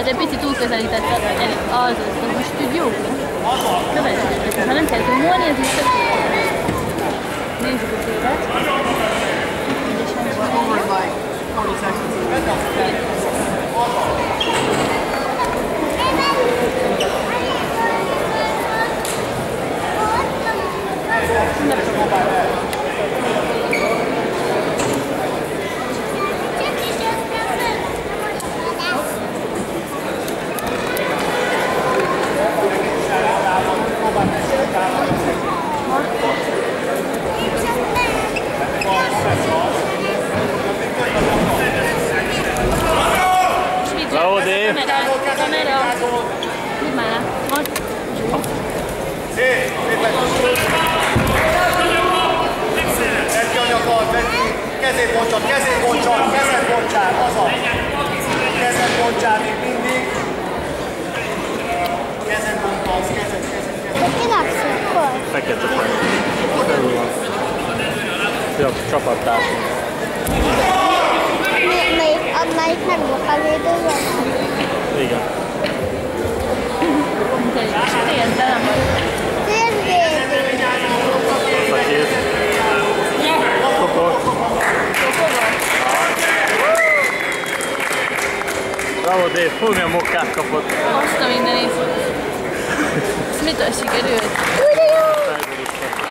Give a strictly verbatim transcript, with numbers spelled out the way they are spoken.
Hát egy picit túlközelített az, az, az most úgy jó. Következik. Ha nem kell zoomolni, ez is tök jó. Nézzük a tévet. Bravo, Dave! Kamera, kamera! Mit már? Most? Egy anyagot, kezét bontsad, kezét bontsad, kezet bontsál, azaz! Kezet bontsál még mindig. Kezet bontasz, kezet, kezet, kezet. Ki lapszol? Hol? Fekete fej. Felül van. Jó, csapattársunk. Melyik, amelyik nem munkavédője? Igen. Térd be, nem vagy. Térvédő. Azt a kész. Kopog. Bravo, Dave! Fú, milyen mokkát kapott. Azt a mindenit. Ez mitől sikerült? Úgy jó!